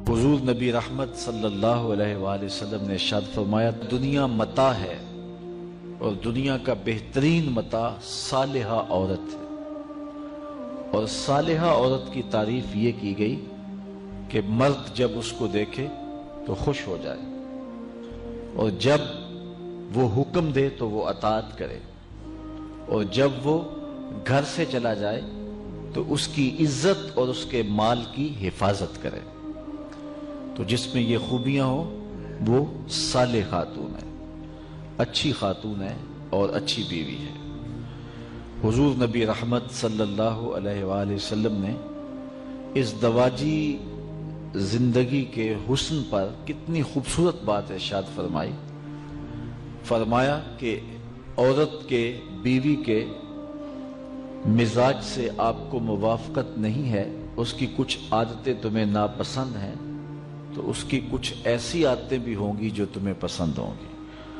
حضور نبی رحمت صلی اللہ علیہ وآلہ وسلم نے ارشاد فرمایا، دنیا متاع ہے اور دنیا کا بہترین متاع صالحہ عورت ہے۔ اور صالحہ عورت کی تعریف یہ کی گئی کہ مرد جب اس کو دیکھے تو خوش ہو جائے، اور جب وہ حکم دے تو وہ اطاعت کرے، اور جب وہ گھر سے چلا جائے تو اس کی عزت اور اس کے مال کی حفاظت کرے۔ تو جس میں یہ خوبیاں ہوں وہ صالح خاتون ہے، اچھی خاتون ہے اور اچھی بیوی ہے۔ حضور نبی رحمت صلی اللہ علیہ وآلہ وسلم نے اس دواجی زندگی کے حسن پر کتنی خوبصورت بات ارشاد فرمائی۔ فرمایا کہ عورت کے، بیوی کے مزاج سے آپ کو موافقت نہیں ہے، اس کی کچھ عادتیں تمہیں ناپسند ہیں، تو اس کی کچھ ایسی عادتیں بھی ہوں گی جو تمہیں پسند ہوں گی۔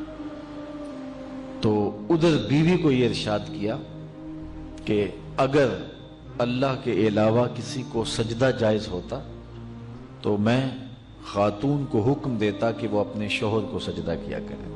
تو ادھر بیوی کو یہ ارشاد کیا کہ اگر اللہ کے علاوہ کسی کو سجدہ جائز ہوتا تو میں خاتون کو حکم دیتا کہ وہ اپنے شوہر کو سجدہ کیا کرے۔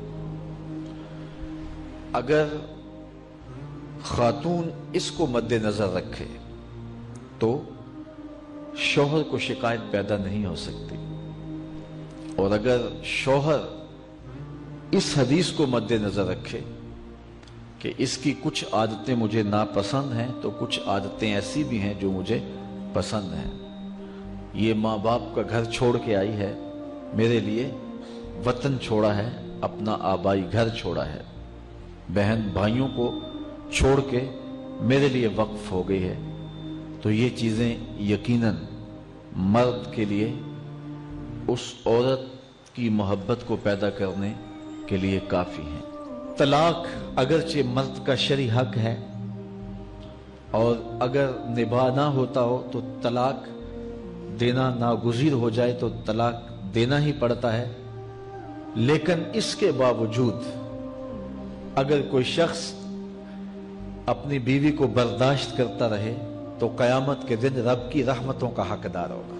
اگر خاتون اس کو مد نظر رکھے تو شوہر کو شکایت پیدا نہیں ہو سکتی، اور اگر شوہر اس حدیث کو مد نظر رکھے کہ اس کی کچھ عادتیں مجھے ناپسند ہیں تو کچھ عادتیں ایسی بھی ہیں جو مجھے پسند ہیں، یہ ماں باپ کا گھر چھوڑ کے آئی ہے، میرے لیے وطن چھوڑا ہے، اپنا آبائی گھر چھوڑا ہے، بہن بھائیوں کو چھوڑ کے میرے لیے وقف ہو گئی ہے، تو یہ چیزیں یقیناً مرد کے لیے اس عورت کی محبت کو پیدا کرنے کے لیے کافی ہیں۔ طلاق اگرچہ مرد کا شرعی حق ہے، اور اگر نباہ نہ ہوتا ہو تو طلاق دینا ناگزیر ہو جائے تو طلاق دینا ہی پڑتا ہے، لیکن اس کے باوجود اگر کوئی شخص اپنی بیوی کو برداشت کرتا رہے تو قیامت کے دن رب کی رحمتوں کا حقدار ہوگا۔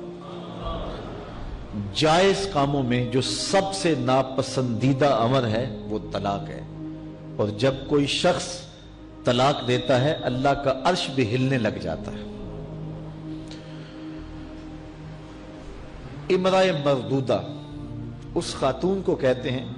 جائز کاموں میں جو سب سے ناپسندیدہ امر ہے وہ طلاق ہے، اور جب کوئی شخص طلاق دیتا ہے اللہ کا عرش بھی ہلنے لگ جاتا ہے۔ امرأ مردودہ اس خاتون کو کہتے ہیں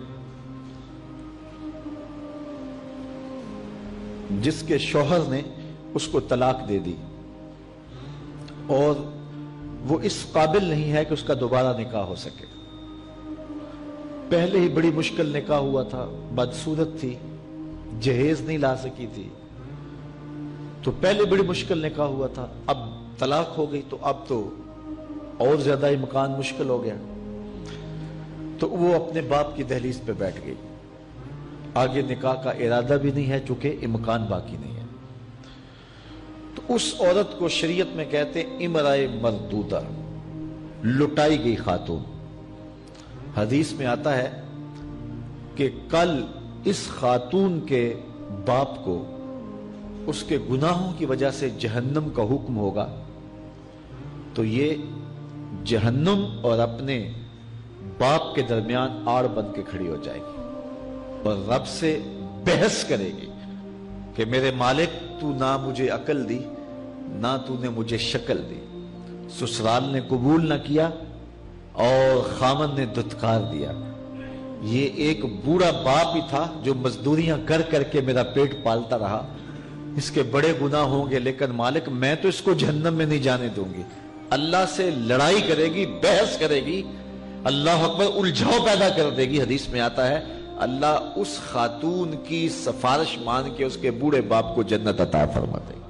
جس کے شوہر نے اس کو طلاق دے دی اور وہ اس قابل نہیں ہے کہ اس کا دوبارہ نکاح ہو سکے، پہلے ہی بڑی مشکل نکاح ہوا تھا، بدصورت تھی، جہیز نہیں لا سکی تھی، تو پہلے بڑی مشکل نکاح ہوا تھا، اب طلاق ہو گئی تو اب تو اور زیادہ امکان مشکل ہو گیا، تو وہ اپنے باپ کی دہلیز پہ بیٹھ گئی، آگے نکاح کا ارادہ بھی نہیں ہے چونکہ امکان باقی نہیں ہے۔ تو اس عورت کو شریعت میں کہتے ہیں امرأ مردودہ، لٹائی گئی خاتون۔ حدیث میں آتا ہے کہ کل اس خاتون کے باپ کو اس کے گناہوں کی وجہ سے جہنم کا حکم ہوگا، تو یہ جہنم اور اپنے باپ کے درمیان آڑ بن کے کھڑی ہو جائے گی اور رب سے بحث کرے گی کہ میرے مالک تو نہ مجھے عقل دی نہ تو نے مجھے شکل دی، سسرال نے قبول نہ کیا اور خامن نے دھتکار دیا، یہ ایک بوڑھا باپ ہی تھا جو مزدوریاں کر کر کے میرا پیٹ پالتا رہا، اس کے بڑے گناہ ہوں گے لیکن مالک میں تو اس کو جہنم میں نہیں جانے دوں گی۔ اللہ سے لڑائی کرے گی، بحث کرے گی، اللہ اکبر، الجھاؤ پیدا کر دے گی۔ حدیث میں آتا ہے اللہ اس خاتون کی سفارش مان کے اس کے بوڑھے باپ کو جنت عطا فرما دے گا۔